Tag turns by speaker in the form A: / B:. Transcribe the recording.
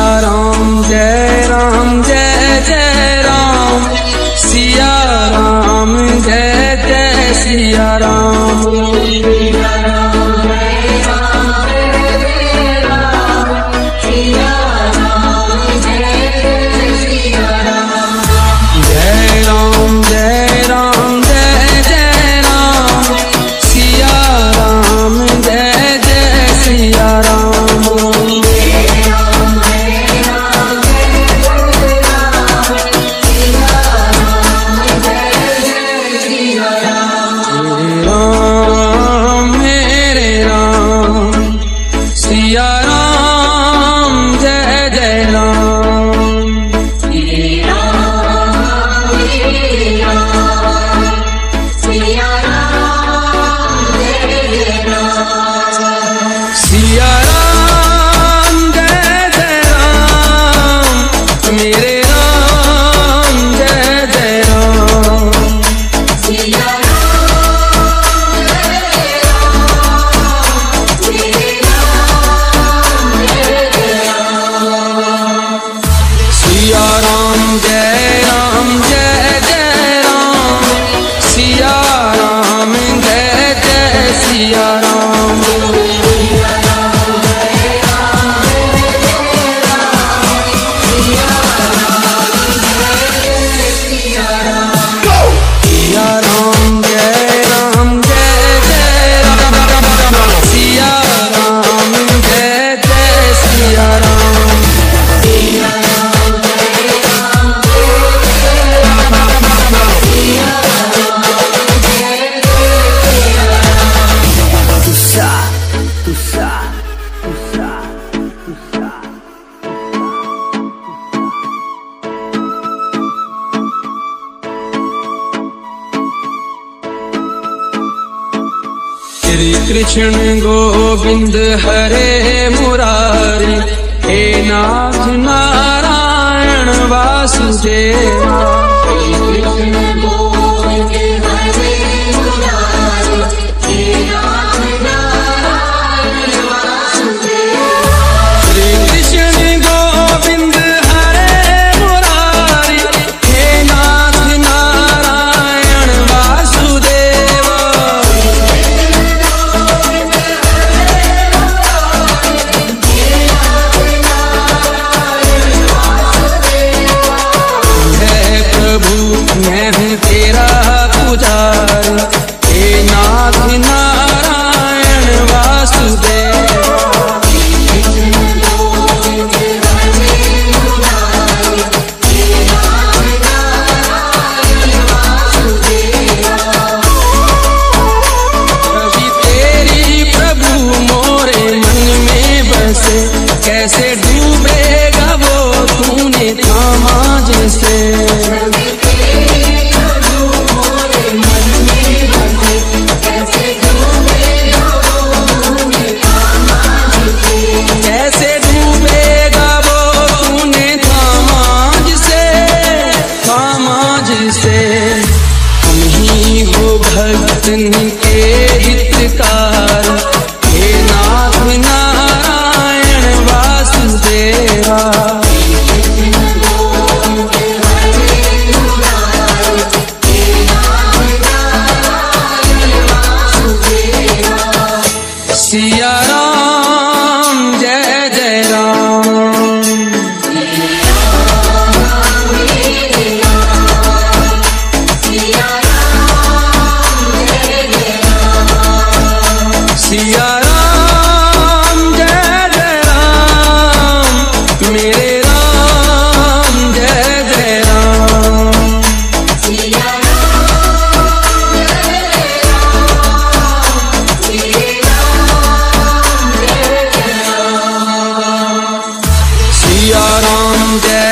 A: राम जय जय राम, सिया राम जय जय सिया राम। श्री कृष्ण गोविंद हरे मुरारी, हे नाथ नारायण वासुदेवा। कैसे डूबेगा वो तूने थामा जैसे, कैसे डूबेगा वो तूने थामा जिसे। हम ही हो भक्तन के हितकार, हे नाथ नारायण वासुदेवा। सिया राम जय जय राम, सिया राम जय जय राम, मेरे राम जय जय राम। सिया राम जय